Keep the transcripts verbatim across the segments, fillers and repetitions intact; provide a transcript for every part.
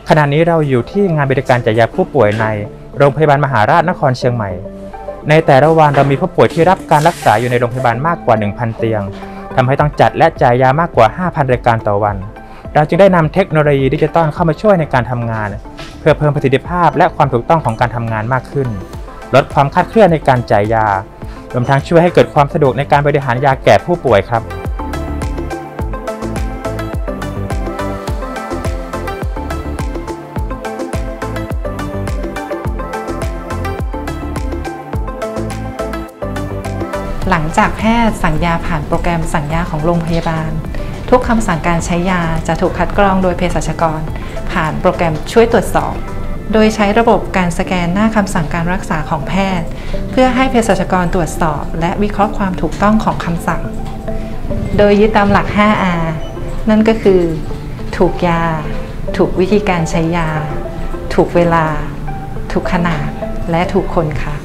ขณะนี้เราอยู่ที่งานบริการจัดยาผู้ป่วยในโรงพยาบาลมหาราชนครเชียงใหม่ในแต่ละวันเรามีผู้ป่วยที่รับการรักษาอยู่ในโรงพยาบาลมากกว่า หนึ่งพัน เตียงทำให้ต้องจัดและจ่ายยามากกว่า ห้าพัน รายการต่อวันเราจึงได้นำเทคโนโลยีดิจิตอลเข้ามาช่วยในการทำงานเพื่อเพิ่มประสิทธิภาพและความถูกต้องของการทำงานมากขึ้นลดความคลาดเคลื่อนในการจ่ายยารวมทั้งช่วยให้เกิดความสะดวกในการบริหารยาแก่ผู้ป่วยครับหลังจากแพทย์สั่งยาผ่านโปรแกรมสั่งยาของโรงพยาบาลทุกคำสั่งการใช้ยาจะถูกคัดกรองโดยเภสัชกรผ่านโปรแกรมช่วยตรวจสอบโดยใช้ระบบการสแกนหน้าคำสั่งการรักษาของแพทย์เพื่อให้เภสัชกรตรวจสอบและวิเคราะห์ความถูกต้องของคำสั่งโดยยึดตามหลัก ห้า อาร์ นั่นก็คือถูกยาถูกวิธีการใช้ยาถูกเวลาถูกขนาดและถูกคนค่ะ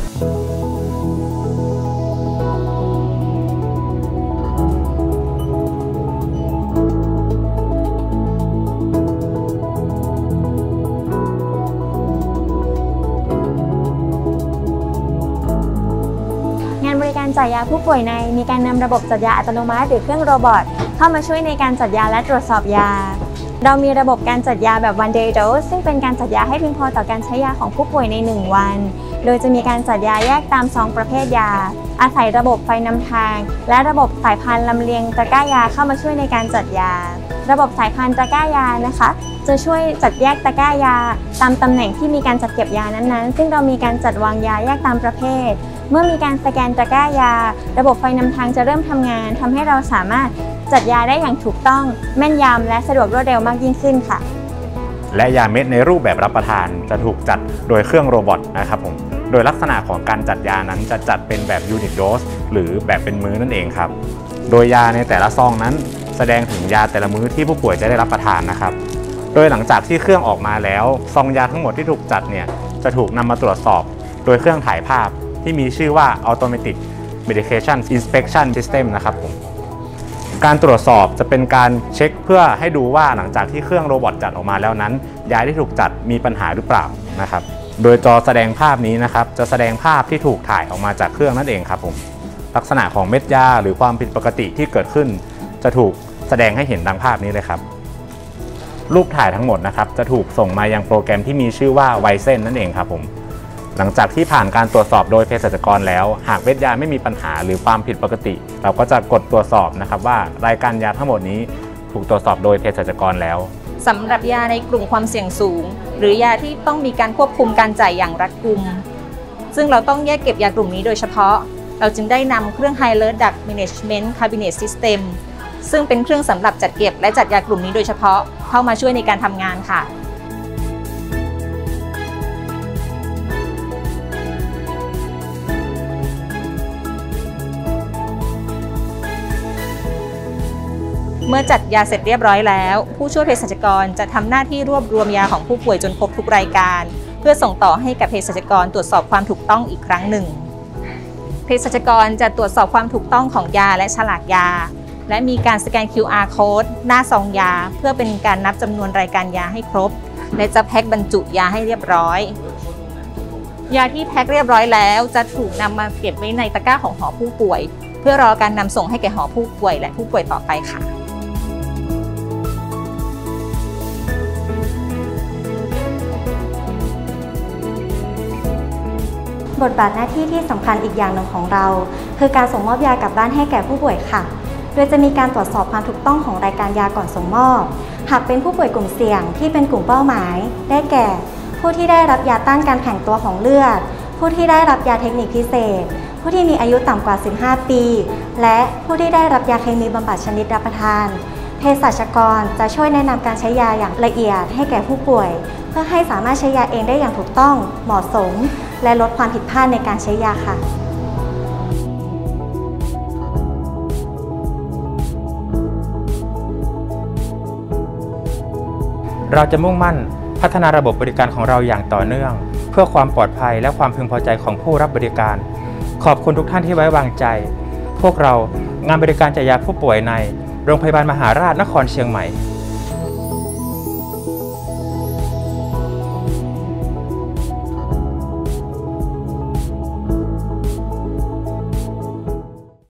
บริการจัดยาผู้ป่วยในมีการนำระบบจัดยาอัตโนมัติหรือเครื่องโรบอทเข้ามาช่วยในการจัดยาและตรวจสอบยาเรามีระบบการจัดยาแบบ one day dose ซึ่งเป็นการจัดยาให้เพียงพอต่อการใช้ยาของผู้ป่วยในหนึ่งวันโดยจะมีการจัดยาแยกตามซองประเภทยาอาศัยระบบไฟนำทางและระบบสายพานลำเลียงตะกร้ายาเข้ามาช่วยในการจัดยาระบบสายพานตะกร้ายานะคะจะช่วยจัดแยกตะกร้ายาตามตำแหน่งที่มีการจัดเก็บยานั้นๆซึ่งเรามีการจัดวางยาแยกตามประเภทเมื่อมีการสแกนตะกร้ายาระบบไฟนำทางจะเริ่มทำงานทำให้เราสามารถจัดยาได้อย่างถูกต้องแม่นยำและสะดวกรวดเร็วมากยิ่งขึ้นค่ะและยาเม็ดในรูปแบบรับประทานจะถูกจัดโดยเครื่องโรบอทนะครับผมโดยลักษณะของการจัดยานั้นจะจัดเป็นแบบยูนิตโดสหรือแบบเป็นมื้อนั่นเองครับโดยยาในแต่ละซองนั้นแสดงถึงยาแต่ละมื้อที่ผู้ป่วยจะได้รับประทานนะครับโดยหลังจากที่เครื่องออกมาแล้วซองยาทั้งหมดที่ถูกจัดเนี่ยจะถูกนำมาตรวจสอบโดยเครื่องถ่ายภาพที่มีชื่อว่า Automatic Medication Inspection System นะครับผมการตรวจสอบจะเป็นการเช็คเพื่อให้ดูว่าหลังจากที่เครื่องโรบอทจัดออกมาแล้วนั้นยาที่ถูกจัดมีปัญหาหรือเปล่านะครับโดยจอแสดงภาพนี้นะครับจะแสดงภาพที่ถูกถ่ายออกมาจากเครื่องนั่นเองครับผมลักษณะของเม็ดยาหรือความผิดปกติที่เกิดขึ้นจะถูกแสดงให้เห็นดังภาพนี้เลยครับรูปถ่ายทั้งหมดนะครับจะถูกส่งมายังโปรแกรมที่มีชื่อว่าไวเซนนั่นเองครับผมหลังจากที่ผ่านการตรวจสอบโดยเภสัชกรแล้วหากเม็ดยาไม่มีปัญหาหรือความผิดปกติเราก็จะกดตรวจสอบนะครับว่ารายการยาทั้งหมดนี้ถูกตรวจสอบโดยเภสัชกรแล้วสำหรับยาในกลุ่มความเสี่ยงสูงหรือยาที่ต้องมีการควบคุมการจ่ายอย่างรัดกุมซึ่งเราต้องแยกเก็บยากลุ่มนี้โดยเฉพาะเราจึงได้นำเครื่อง High Alert Drug Management Cabinet System ซึ่งเป็นเครื่องสำหรับจัดเก็บและจัดยากลุ่มนี้โดยเฉพาะเข้ามาช่วยในการทำงานค่ะเมื่อจัดยาเสร็จเรียบร้อยแล้วผู้ช่วยเภสัชกรจะทำหน้าที่รวบรวมยาของผู้ป่วยจนครบทุกรายการเพื่อส่งต่อให้กับเภสัชกรตรวจสอบความถูกต้องอีกครั้งหนึ่งเภสัชกรจะตรวจสอบความถูกต้องของยาและฉลากยาและมีการสแกน คิว อาร์ Code หน้าซองยาเพื่อเป็นการนับจำนวนรายการยาให้ครบและจะแพ็คบรรจุยาให้เรียบร้อยยาที่แพ็คเรียบร้อยแล้วจะถูกนำมาเก็บไว้ในตะกร้าของหอผู้ป่วยเพื่อรอการนำส่งให้แก่หอผู้ป่วยและผู้ป่วยต่อไปค่ะบทบาทหน้าที่ที่สำคัญอีกอย่างหนึ่งของเราคือการส่งมอบยากลับบ้านให้แก่ผู้ป่วยค่ะโดยจะมีการตรวจสอบความถูกต้องของรายการยาก่อนส่งมอบหากเป็นผู้ป่วยกลุ่มเสี่ยงที่เป็นกลุ่มเป้าหมายได้แก่ผู้ที่ได้รับยาต้านการแข็งตัวของเลือดผู้ที่ได้รับยาเทคนิคพิเศษผู้ที่มีอายุต่ำกว่าสิบห้าปีและผู้ที่ได้รับยาเคมีบำบัดชนิดรับประทานเภสัชกรจะช่วยแนะนำการใช้ยาอย่างละเอียดให้แก่ผู้ป่วยเพื่อให้สามารถใช้ยาเองได้อย่างถูกต้องเหมาะสมและลดความผิดพลาดในการใช้ยาค่ะเราจะมุ่งมั่นพัฒนาระบบบริการของเราอย่างต่อเนื่องเพื่อความปลอดภัยและความพึงพอใจของผู้รับบริการขอบคุณทุกท่านที่ไว้วางใจพวกเรางานบริการจัดยาผู้ป่วยในโรงพยาบาลมหาราชนครเชียงใหม่